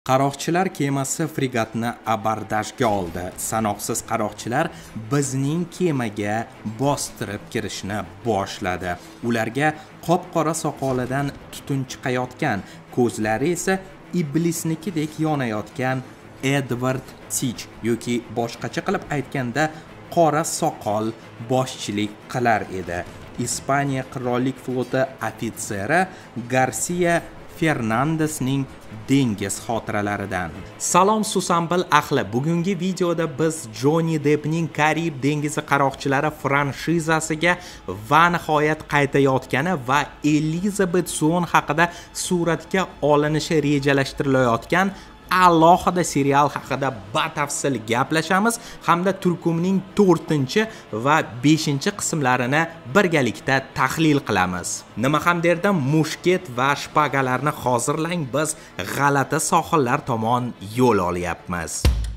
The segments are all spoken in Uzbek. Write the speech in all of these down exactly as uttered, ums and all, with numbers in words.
Qaroqchilar kemasi fregatni abordajga oldi. Sanoqsiz qaroqchilar bizning kemaga bostirib kirishni boshladi. Ularga qop-qora soqolidan tutun chiqayotgan, ko'zlari esa iblisnikidek yonayotgan Edward Teach yoki boshqacha qilib aytganda qora soqol boshchilik qilar edi. Ispaniya qirollik floti ofitseri Garcia Fernandesning dengiz xotiralaridan. Salom Susanbil ahli. Bugungi videoda biz Johnny Deppning Karib dengizi qaroqchilari franshizasiga va nihoyat qaytayotgani va Elizabeth Swan haqida suratga olinishi rejalashtirilayotgan alohida serial haqida batafsil gaplashamiz hamda turkumning to'rtinchi va beshinchi qismlarini birgalikda tahlil qilamiz. Nima ham derdim, mushket va shpagalarni hozirlang, biz g'alati sohillar tomon yo'l olyapmiz.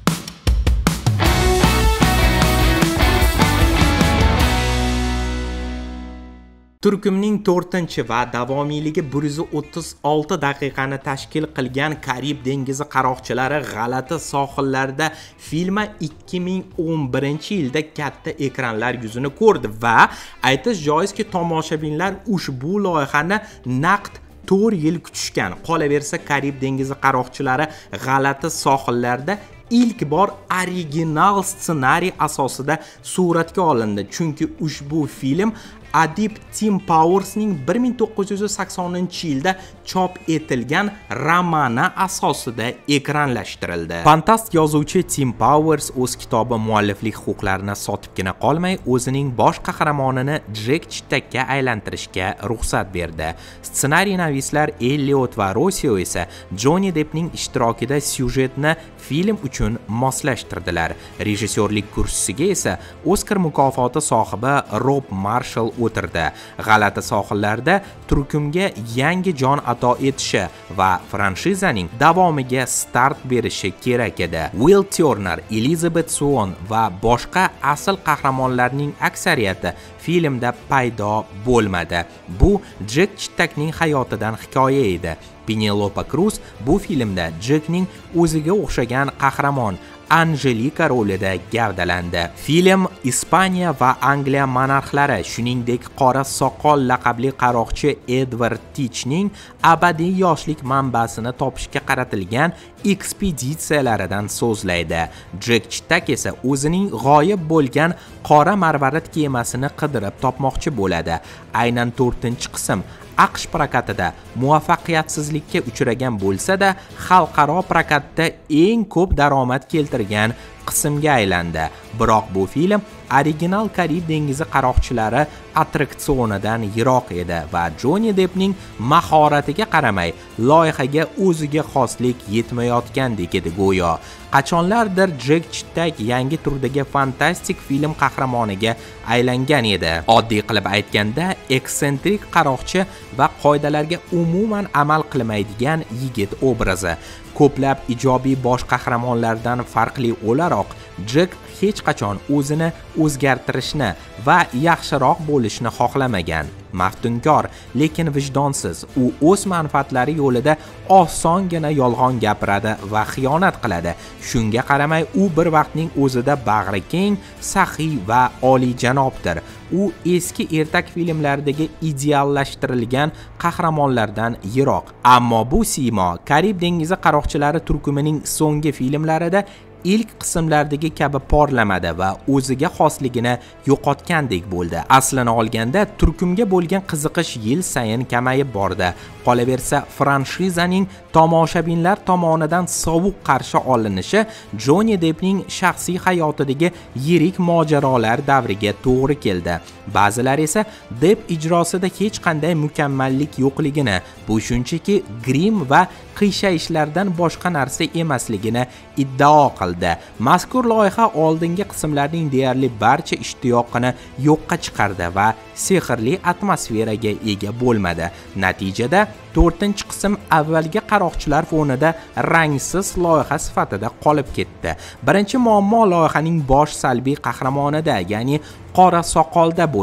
Turkumning to'rtinchi va davomiyligi bir yuz o'ttiz olti daqiqani tashkil qilgan Karib dengizi qaroqchilari g'alati sohillarda filmi ikki ming o'n birinchi yilda katta ekranlar yuzini ko'rdi va aytish joizki, tomoshabinlar ushbu loyihani naqd to'rt yil kutishgan. Qolaversa, Karib dengizi qaroqchilari g'alati sohillarda ilk bor original ssenariy asosida suratga olindi, chunki ushbu film adib Tim Powersning bir ming to'qqiz yuz saksoninchi yilda chop etilgan romani asosida ekranlashtirildi. Fantast yozuvchi Tim Powers o'z kitobi mualliflik huquqlarini sotibgina qolmay, o'zining bosh qahramonini Jack Chittakka aylantirishga ruxsat berdi. Ssenariy navislar Elliot va Rossio esa Johnny Deppning ishtirokida syujetni film uchun moslashtirdilar. Rejissyorlik kursisiga esa Oscar mukofoti sohibi Rob Marshall o'tirdi. G'alati sohillarda turkumga yangi jon ato etishi va franshizaning davomiga start berishi kerak edi. Will Turner, Elizabeth Swan va boshqa asl qahramonlarning aksariyati filmda paydo bo'lmadi. Bu Jack Chittakning hayotidan hikoya edi. Penelope Cruz bu filmda Jackning o'ziga o'xshagan qahramon Angelika rolida gavdalandi. Film Ispaniya va Angliya monarxlari, shuningdek qora soqol laqabli qaroqchi Edward Teachning abadiy yoshlik manbasini topishga qaratilgan ekspeditsiyalaridan so'zlaydi. Jack Chittak esa o'zining g'oyib bo'lgan qora marvarid kemasini qidirib topmoqchi bo'ladi. Aynan to'rtinchi qism AQSh prokatida muvaffaqiyatsizlikka uchragan bo'lsa-da, xalqaro prokatda eng ko'p daromad keltirgan qismga aylandi. Biroq bu film original Karib dengizi qaroqchilari attraksionidan yiroq edi va Johnny Deppning mahoratiga qaramay, loyihaga o'ziga xoslik yetmayotgandek edi go'yo. Qachonlardir Jack Chittak yangi turdagi fantastik film qahramoniga aylangan edi. Oddiy qilib aytganda, eksentrik qaroqchi va qoidalarga umuman amal qilmaydigan yigit obrazi. Ko'plab ijobiy bosh qahramonlardan farqli o'laroq, Jack hech qachon o'zini o'zgartirishni va yaxshiroq bo'lishni xohlamagan. Maftunkor, lekin vijdonsiz. U o'z manfaatlari yo'lida osongina yolg'on gapiradi va xiyonat qiladi. Shunga qaramay, u bir vaqtning o'zida bag'ri keng, saxiy va oliyjanobdir. U eski ertak filmlaridagi ideallashtirilgan qahramonlardan yiroq. Ammo bu siymo Karib dengizi qaroqchilari turkumining so'nggi filmlarida ilk qismlardagi kabi porlamadi va o'ziga xosligini yo'qotgandek bo'ldi. Aslini olganda, turkumga bo'lgan qiziqish yil sayin kamayib bordi. Qolaversa, franshizaning tomoshabinlar tomonidan sovuq qarshi olinishi Johnny Deppning shaxsiy hayotidagi yirik mojarolar davriga to'g'ri keldi. Ba'zilar esa Depp ijrosida hech qanday mukammallik yo'qligini, bu shunchaki grim va qiyshayishlardan boshqa narsa emasligini iddao qildi. Mazkur loyiha oldingi qismlarning deyarli barcha ishtiyoqini yo'qqa chiqardi va sehrli atmosferaga ega bo'lmadi. Natijada to'rtinchi qism avvalgi qaroqchilar fonida rangsiz loyiha sifatida qolib ketdi. Birinchi muammo loyihaning bosh salbiy qahramonida, ya'ni qora soqolda bo'ldi.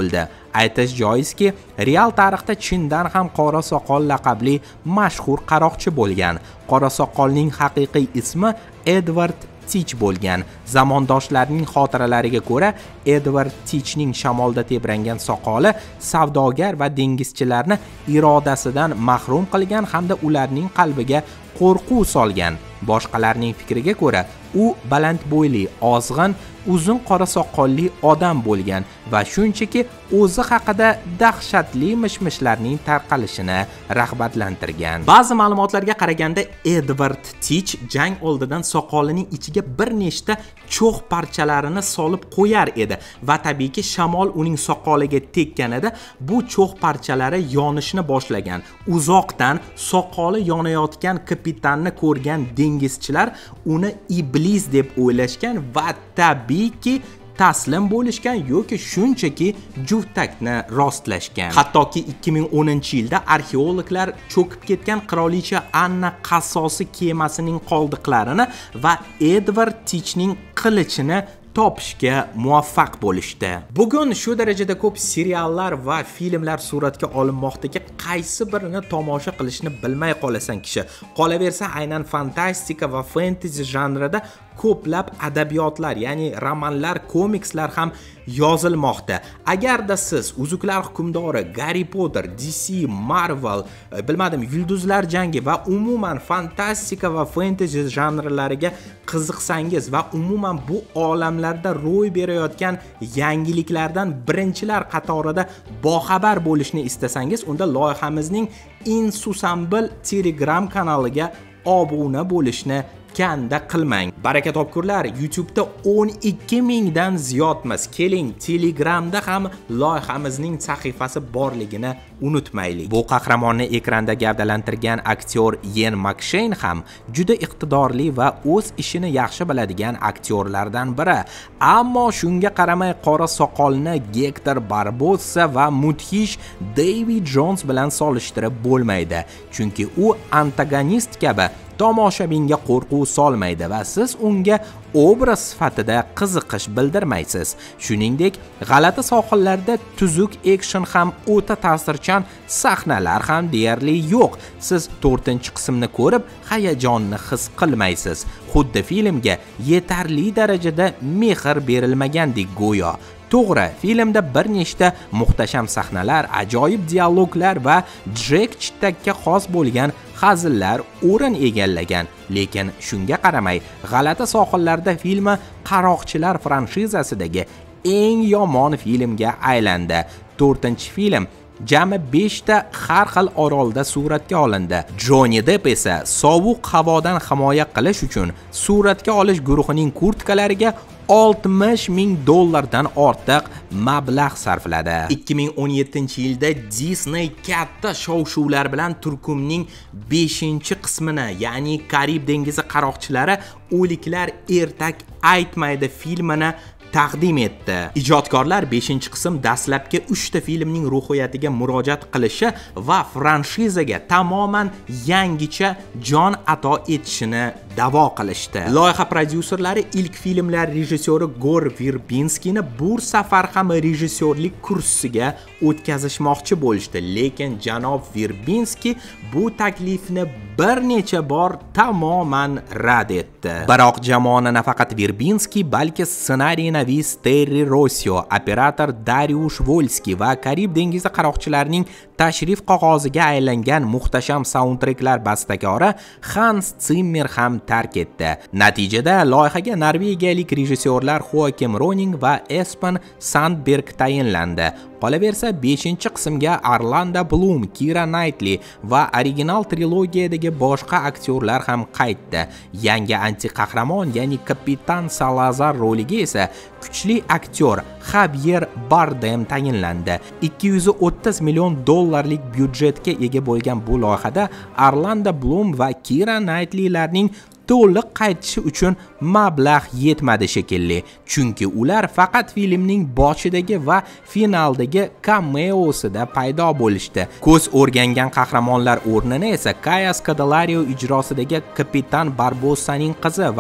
Aytish joizki, real tarixda chindan ham Qora soqol laqabli mashhur qaroqchi bo'lgan. Qora soqolning haqiqiy ismi Edward Teach bo'lgan. Zamondoshlarning xotiralariga ko'ra, Edward Teachning shamolda tebrangan soqoli savdogar va dengizchilarni irodasidan mahrum qilgan hamda ularning qalbiga qo'rquv solgan. Boshqalarning fikriga ko'ra, u baland bo'yli, ozg'in, uzun qora soqolli odam bo'lgan va shunchaki o'zi haqida dahshatli mishmishlarning tarqalishini rag'batlantirgan. Ba'zi ma'lumotlarga qaraganda, Edward Teach jang oldidan soqolining ichiga bir nechta cho'g' parchalarini solib qo'yar edi va tabiiyki shamol uning soqoliga tekkanida bu cho'g' parchalari yonishni boshlagan. Uzoqdan soqoli yonayotgan kapitanni ko'rgan dengizchilar uni iblis deb o'ylashgan va tabiiyki taslim bo'lishgan yoki shunchaki juftakni rostlashgan. Hattoki ikki ming o'ninchi yilda arxeologlar cho'kib ketgan qirolicha Anna qassosi kemasining qoldiqlarini va Edward Teachning qilichini topishga muvaffaq bo'lishdi. Bugun shu darajada ko'p seriallar va filmlar suratga olinmoqdaki, qaysi birini tomosha qilishni bilmay qolasan kishi. Qolaversa, aynan fantastika va fantasy janrida ko'plab adabiyotlar, ya'ni romanlar, komikslar ham yozilmoqda. Agarda siz Uzuklar hukmdori, Harry Potter, D C, Marvel, bilmadim, Yulduzlar jangi va umuman fantastika va fantasy janrlariga qiziqsangiz va umuman bu olamlarda ro'y berayotgan yangiliklardan birinchilar qatorida boxabar bo'lishni istasangiz, unda loyihamizning Insusambil Telegram kanaliga obuna bo'lishni kanda qilmang. Baraka topkurlar, YouTube'da o'n ikki mingdan ziyodmiz. Keling, Telegramda ham loyihamizning sahifasi borligini unutmaylik. Bu qahramonni ekranda gavdalantirgan aktyor Ian McShane ham juda iqtidorli va o'z ishini yaxshi biladigan aktyorlardan biri. Ammo shunga qaramay qora soqolni Hector Barbossa va mudhish David Jones bilan solishtirib bo'lmaydi. Chunki u antagonist kabi tomoshabinga qo'rquv solmaydi va siz unga obraz sifatida qiziqish bildirmaysiz. Shuningdek, g'alati sohillarda tuzuk action ham o'ta ta'sirchan sahnalar ham deyarli yo'q. Siz to'rtinchi qismni ko'rib, hayajonni his qilmaysiz. Xuddi filmga yetarli darajada mehr berilmagandek go'yo. To'g'ri, filmda bir nechta muhtasham sahnalar, ajoyib dialoglar va Jack Chittakka xos bo'lgan hazillar o'rin egallagan, lekin shunga qaramay, g'alati sohillarda filmi Qaroqchilar franšizasidagi eng yomon filmga aylandi. to'rtinchi film jami besh ta har xil orolda suratga olindi. Johnny Depp esa sovuq havodan himoya qilish uchun suratga olish guruhining kurtkalariga oltmish ming dollardan ortiq mablag' sarfladi. ikki ming o'n yettinchi yilda Disney katta shov-shuvlar bilan Turkumning beshinchi qismini, ya'ni Karib dengizi qaroqchilari o'liklar ertak aytmaydi filmini taqdim etdi. Ijodkorlar beshinchi qism dastlabki uchta filmning ruhiyatiga murojaat qilishi va franshizaga tamoman yangicha jon ato etishini da'vo qilishdi. Loyiha prodyuserlari ilk filmlar rejissyori Gor Verbinskini bu safar ham rejissyorlik kursiga o'tkazishmoqchi bo'lishdi, lekin janob Verbinski bu taklifni bir necha bor tamoman rad etdi. Biroq jamoani nafaqat Verbinski, balki ssenariynavis Terry Rossio, operator Dariush Volski va Karib dengizi qaroqchilarining tashrif qog'oziga aylangan muhtasham saundtreklar bastakori Hans Zimmer ham tark etdi. Natijada loyihaga norvegiyalik rejissyorlar Joakim Roning va Espen Sandberg tayinlandi. Qolaversa, beshinchi qismga Orlando Bloom, Keira Knightley va original trilogiyadagi boshqa aktyorlar ham qaytdi. Yangi anti-qahramon, ya'ni Kapitan Salazar roliga esa kuchli aktyor Javier Bardem tayinlandi. ikki yuz o'ttiz million dollarlik byudjetga ega bo'lgan bu loyihada Orlando Bloom va Keira Knightleylarning to'liq qaytishi uchun mablag' yetmadi shekilli, chunki ular faqat filmning boshidagi va finaldagi cameosida paydo bo'lishdi. Ko'z o'rgangan qahramonlar o'rnini esa Kaya Scodelario ijrosidagi Kapitan Barbossaning qizi va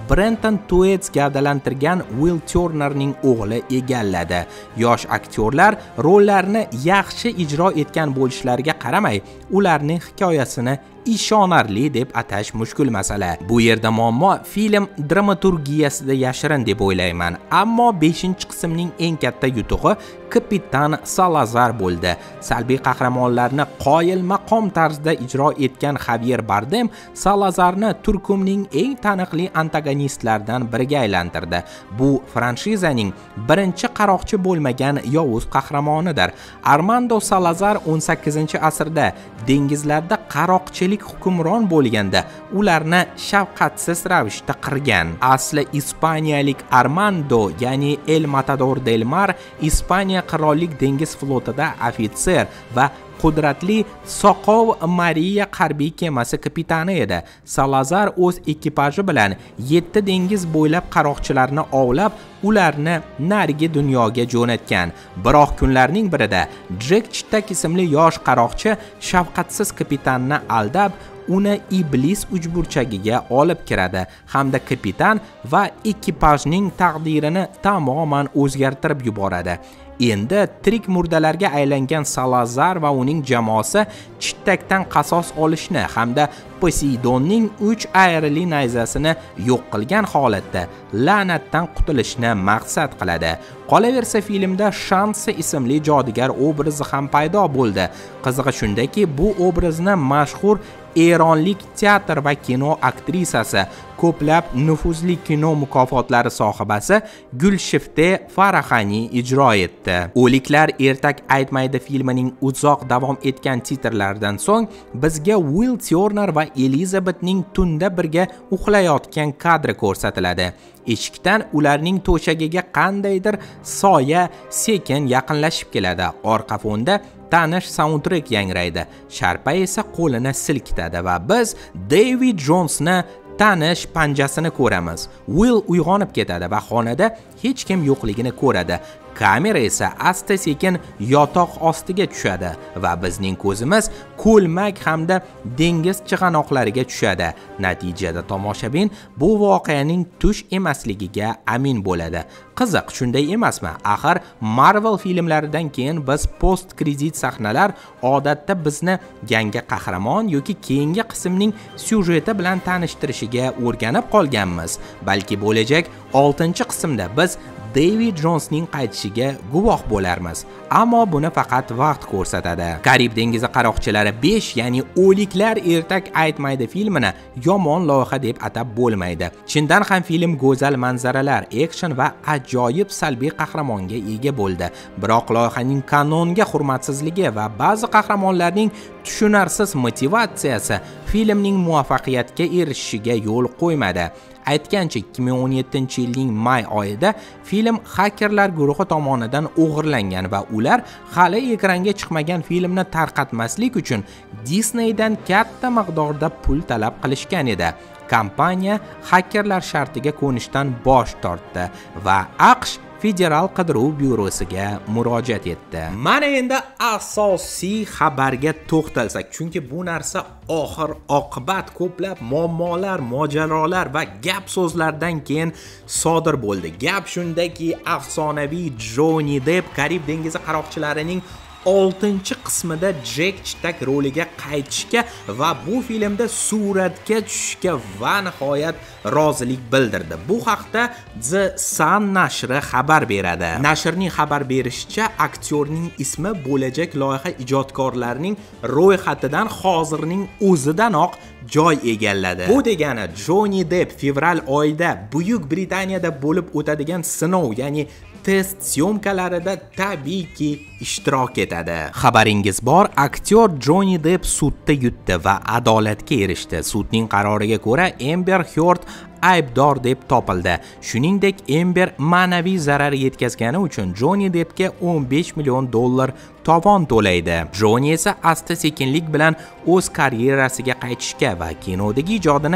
Brenton Thwaites gavdalantirgan Will Turnerning o'g'li egalladi. Yosh aktyorlar rollarni yaxshi ijro etgan bo'lishlariga qaramay, ularning hikoyasini ishonarli deb atash mushkul masala. Bu yerda muammo film dramaturgiyasida yashirin deb o'ylayman. Ammo beshinchi qismning eng katta yutug'i Kapitan Salazar bo'ldi. Salbiy qahramonlarni qoyil maqom tarzda ijro etgan Javier Bardem Salazarni turkumning eng taniqli antagonistlaridan biriga aylantirdi. Bu franshizaning birinchi qaroqchi bo'lmagan yovuz qahramonidir. Armando Salazar o'n sakkizinchi asrda dengizlarda qaroqchilik hukmron bo'lganda ularni shafqatsiz ravishda qirgan. Asli ispaniyalik Armando, ya'ni El Matador del Mar, Ispaniya qirollik dengiz flotida ofitser va qudratli Soqov Maria harbiy kemasi kapitani edi. Salazar o'z ekipaji bilan yetti dengiz bo'ylab qaroqchilarni ovlab, ularni narigi dunyoga jo'natgan. Biroq kunlarning birida Jack Chittak ismli yosh qaroqchi shafqatsiz kapitanni aldab, uni iblis uchburchagiga olib kiradi hamda kapitan va ekipajning taqdirini tamoman o'zgartirib yuboradi. Endi tirik murdalarga aylangan Salazar va uning jamoasi Chittakdan qasos olishni hamda Poseidonning uch ayrili nayzasini yo'q qilgan holatda la'natdan qutulishni maqsad qiladi. Qolaversa, filmda Shansi ismli jodugar obrazi ham paydo bo'ldi. Qizig'i shundaki, bu obrazni mashhur Eronlik teatr va kino aktrisasi, ko'plab nufuzli kino mukofotlari sohibasi Gulshifte Farahani ijro etdi. O'liklar ertak aytmaydi filmining uzoq davom etgan titrlaridan so'ng bizga Will Turner va Elizabethning tunda birga uxlayotgan kadri ko'rsatiladi. Eshikdan ularning to'shagiga qandaydir soya sekin yaqinlashib keladi. Orqa fonda tanish soundtrack yangraydi. Sharpa esa qo'lini silkitadi va biz David Jonesni tanish panjasini ko'ramiz. Will uyg'onib ketadi va xonada hech kim yo'qligini ko'radi. Kamera esa asta-sekin yotoq ostiga tushadi va bizning ko'zimiz ko'lmak hamda dengiz chig'anoqlariga tushadi. Natijada tomoshabin bu voqeaning tush emasligiga amin bo'ladi. Qiziq, shunday emasmi? Axir Marvel filmlaridan keyin biz post kredit sahnalar odatda bizni yangi qahramon yoki keyingi qismning syujeti bilan tanishtirishiga o'rganib qolganmiz. Balki bo'lajak oltinchi qismda biz David Jonesning qaytishiga guvoh bo'larmiz. Ammo buni faqat vaqt ko'rsatadi. Karib dengizi qaroqchilari besh, ya'ni O'liklar ertak aytmaydi filmini yomon loyiha deb atab bo'lmaydi. Chindan ham film go'zal manzaralar, action va ajoyib salbiy qahramonga ega bo'ldi. Biroq loyihaning kanonga hurmatsizligi va ba'zi qahramonlarning tushunarsiz motivatsiyasi filmning muvaffaqiyatga erishishiga yo'l qo'ymadi. Aytgancha ikki ming o'n yettinchi yilning may oyida film hakerlar guruhi tomonidan o'g'irlangan va ular hali ekranga chiqmagan filmni tarqatmaslik uchun Disneydan katta miqdorda pul talab qilishgan edi. Kompaniya hakerlar shartiga ko'nishdan bosh tortdi va AQSh Federal qidiruv byurosiga murojaat etdi. Mana endi asosiy xabarga to'xtalsak, chunki bu narsa oxir oqibat ko'plab muammolar, mojarolar va gap so'zlardan keyin sodir bo'ldi. Gap shundaki, afsonaviy Johnny Depp Karib dengizi qaroqchilarining oltinchi qismida Jack Chittak roliga qaytishga va bu filmda suratga tushishga va nihoyat rozilik bildirdi. Bu haqda The Sun nashri xabar beradi. Nashrning xabar berishicha, aktyorning ismi bo'lajak loyiha ijodkorlarining ro'yxatidan hozirning o'zidanoq joy egalladi. Bu degani Johnny Depp fevral oyida Buyuk Britaniyada bo'lib o'tadigan sinov, ya'ni test syomkalarida tabiiyki ishtirok etadi. Xabaringiz bor, aktyor Johnny Depp sudda yutdi va adolatga erishdi. Sudning qaroriga ko'ra Amber Heard aybdor deb topildi. Shuningdek, Amber ma'naviy zarar yetkazgani uchun Johnny Deppga o'n besh million dollar tovon to'laydi. Johnny esa asta-sekinlik bilan o'z karyerasiga qaytishga va kinodagi ijodini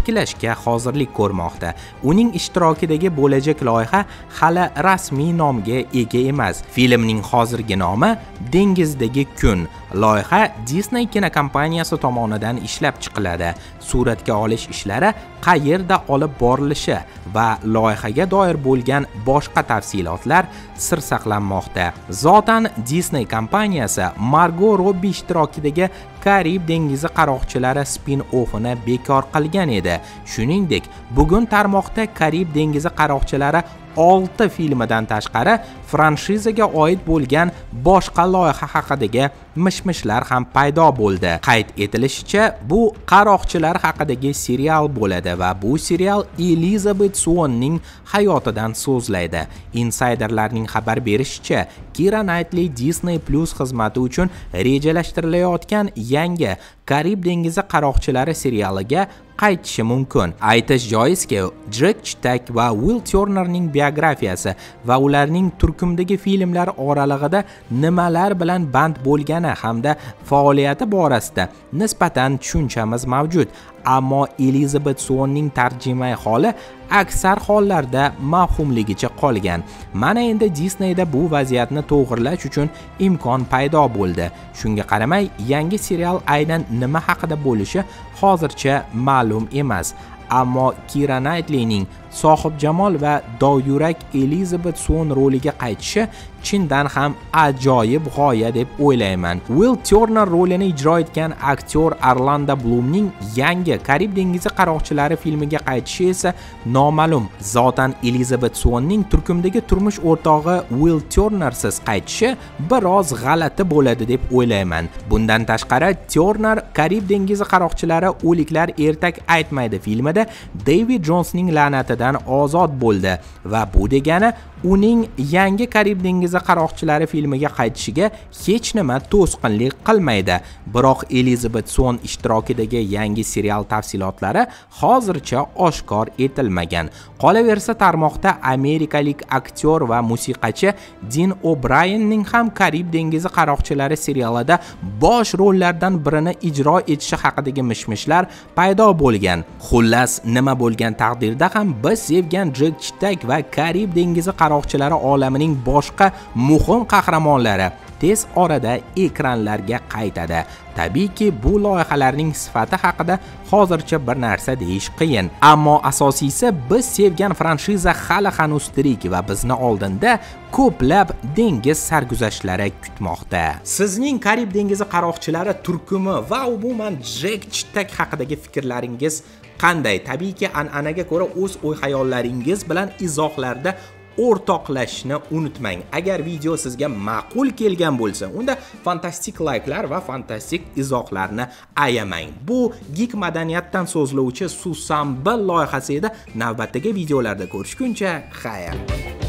tiklashga hozirlik ko'rmoqda. Uning ishtirokidagi bo'lajak loyiha hali rasmiy nomga ega emas. Filmning hozirgi nomi Dengizdagi kun. Loyiha Disney kinokompaniyasi tomonidan ishlab chiqiladi. Suratga olish ishlari qayerda olib borilishi va loyihaga doir bo'lgan boshqa tafsilotlar sir saqlanmoqda. Zotan Disney kompaniyasi Margot Robbie ishtirokidagi Karib dengizi qaroqchilari spin-offini bekor qilgan edi. Shuningdek, bugun tarmoqda Karib dengizi qaroqchilari olti filmidan tashqari franshizaga oid bo'lgan boshqa loyiha haqidagi mishmishlar ham paydo bo'ldi. Qayd etilishicha, bu qaroqchilar haqidagi serial bo'ladi va bu serial Elizabeth Swannning hayotidan so'zlaydi. Insiderlarning xabar berishicha, Keira Knightley Disney Plus xizmati uchun rejalashtirilayotgan yangi Karib dengizi qaroqchilari serialiga qaytishi mumkin. Aytish joizki, Jack Chittak va Will Turnerning biografiyasi va ularning turkumdagi filmlar oralig'ida nimalar bilan band bo'lgani hamda faoliyati borasida nisbatan tushunchamiz mavjud. Ammo Elizabeth Swannning tarjimai holi aksar hollarda mavhumligicha qolgan. Mana endi Disneyda bu vaziyatni to'g'irlash uchun imkon paydo bo'ldi. Shunga qaramay, yangi serial aynan nima haqida bo'lishi hozircha ma'lum emas. Ammo Keira Knightleyning sohibjamol va dovyurak Elizabeth Swann roliga qaytishi chindan ham ajoyib g'oya deb o'ylayman. Will Turner rolini ijro etgan aktyor Orlando Bloomning yangi Karib dengizi qaroqchilari filmiga qaytishi esa noma'lum. Zotan Elizabeth Swannning turkumdagi turmush o'rtog'i Will Turnersiz qaytishi biroz g'alati bo'ladi deb o'ylayman. Bundan tashqari, Turner Karib dengizi qaroqchilari o'liklar ertak aytmaydi filmida David Jonesning la'natidan ozod bo'ldi va bu degani uning yangi Karib dengizi qaroqchilari filmiga qaytishiga hech nima to'sqinlik qilmaydi. Biroq Elizabeth Swann ishtirokidagi yangi serial tafsilotlari hozircha oshkor etilmagan. Qolaversa, tarmoqda amerikalik aktyor va musiqachi Dean O'Brienning ham Karib dengizi qaroqchilari serialida bosh rollardan birini ijro etishi haqidagi mishmishlar paydo bo'lgan. Xullas, nima bo'lgan taqdirda ham biz sevgan Jack Chittak va Karib dengizi qaroqchilari olamining boshqa muhim qahramonlari tez orada ekranlarga qaytadi. Tabiiyki, bu loyihalarning sifati haqida hozircha bir narsa deyish qiyin. Ammo asosiysi, biz sevgan franshiza hali hanuz tirik va bizni oldinda ko'plab dengiz sarguzashtlari kutmoqda. Sizning Karib dengizi qaroqchilari turkumi va umuman Jack Chittak haqidagi fikrlaringiz qanday? Tabiiyki, an'anaga ko'ra o'z o'y-hayollaringiz bilan izohlarda o'rtoqlashishni unutmang. Agar video sizga ma'qul kelgan bo'lsa, unda fantastik like'lar va fantastik izohlarni ayamang. Bu geek madaniyatdan so'zlovchi Susan B loyihasi edi. Navbatdagi videolarda ko'rishguncha, xayr.